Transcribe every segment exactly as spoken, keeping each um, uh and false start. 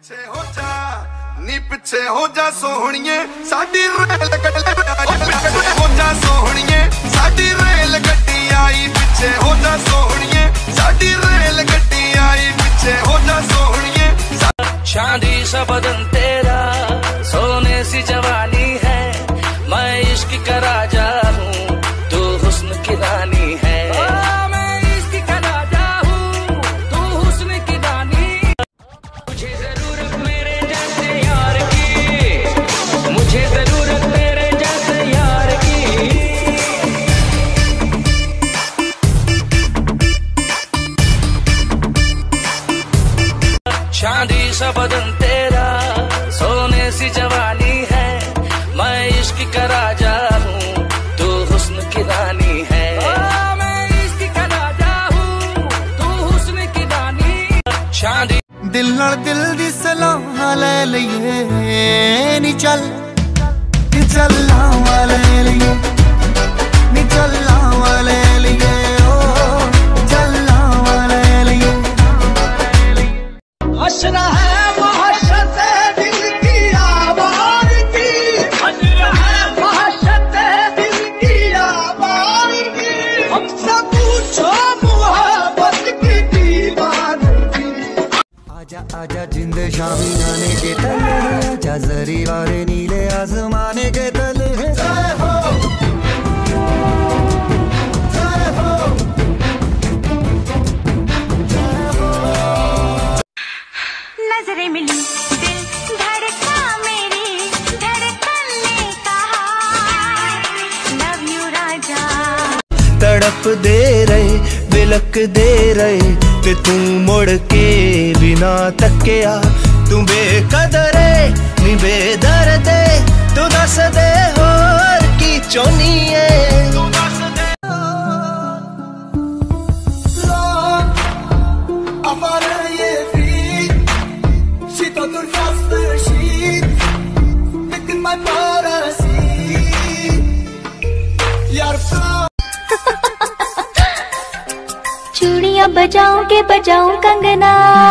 पीछे हो जा नी पीछे हो जा सोहणिए साडी रेल गड्डी हो जा सोहणिए साडी रेल गड्डी आई पीछे हो जा सोहणिए साडी रेल गड्डी आई पीछे हो जा सोहणिए। चांदी सा बदन तेरा सोने सी जवानी है, मैं इश्क का राजा हूँ तू हुस्न की रानी है। चांदी सा बदन तेरा सोने सी जवानी है, मैं इश्क का राजा हूँ तू हुस्न की रानी है। मैं इश्क का राजा हूँ तू हुस्न की रानी। चांदी दिल नाल दिल दी सलाह ले लईए नी चल नी चलना वाले लिए नी चलना वाले लिए ओ चलना वाले लिए। हसना है महशत दिल की आवाज़ की, हसना है महशत दिल की आवाज़ की, हमसे पूछो मोहब्बत की दीवानगी। आजा आजा जिंद शामी नाने के तले, आजा जरी वाले नीले आसमाने के तले। जय हो जय हो जय हो। नजरें मिली दिल धड़का मेरी धड़कन ने कहा लव यू राजा। तड़प दे रहे बिलक दे रहे ते तू मुड़ के बिना तकिया, तू बेकदरे नी बेदर्दे तू दस दे होर की चोनी है। तू दस दे चूड़ियां बजाऊं के बजाऊं कंगना,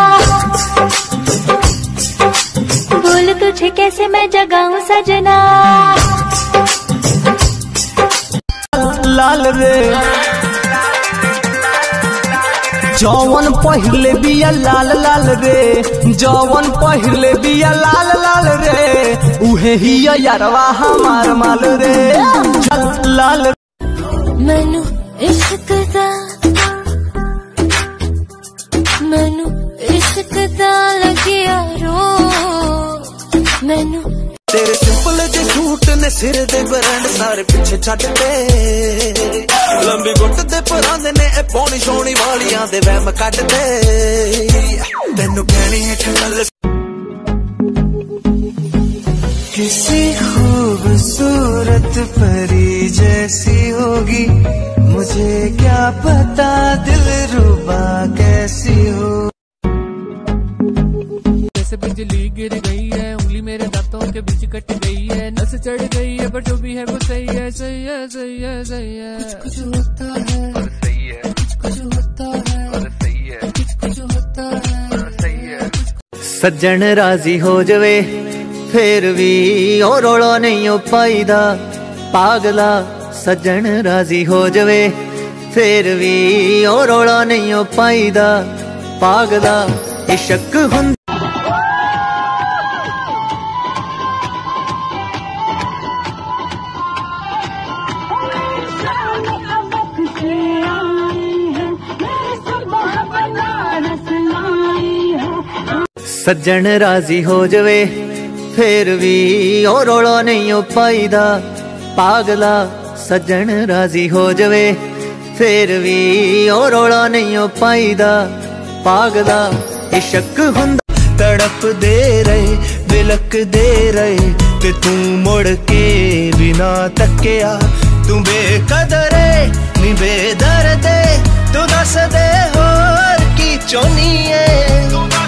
बोल तुझे कैसे मैं जगाऊं सजना। लाल रे जौवन पहिरले बिया लाल लाल रे, जौवन पहिरले बिया लाल लाल रे, उहे ही यारवा हमार माल रे। लाल मैनू इश्क दा मैनू इश्क दा लगिया रो, मैनू तेरे सिंपल जे सूट ने सिर दे ब्रांड सारे पिछे छड्ड दे, लंबी गुੱਟ दे परांदे ने ए पौनी सोनी वालियां दे वहम कट दे। तेनू कहनी है ठंडल किसी खूबसूरत परी जैसी होगी, मुझे क्या पता दिलरुबा कैसी हो। जैसे बिजली गिर गई है, उंगली मेरे दांतों के बीच कट गई है, नस चढ़ गई है, पर जो भी है वो सही है सही है सही है सही है। कुछ कुछ होता है और सही है, कुछ कुछ होता है और सही है, कुछ कुछ होता है और सही है। सज्जन राजी हो जावे फिर भी ओ रोड़ा नहीं हो पाईदा, पागला सज्जन राजी हो जावे फिर भी ओ रोड़ा नहीं हो पाईदा, पागला इश्क हुंदा। सज्जन राजी हो जावे फिर भी ओ रोड़ा नहीं हो पाईदा, पागला सज्जन राजी हो जावे फिर भी ओ रोड़ा नहीं हो पाईदा, पागला इश्क हुंदा। तड़प दे रहे बिलक दे रहे ते तू मुड़ के बिना तकिया, तू बेकदरे नी बेदर्दे तू दस दे होर की चोनी है।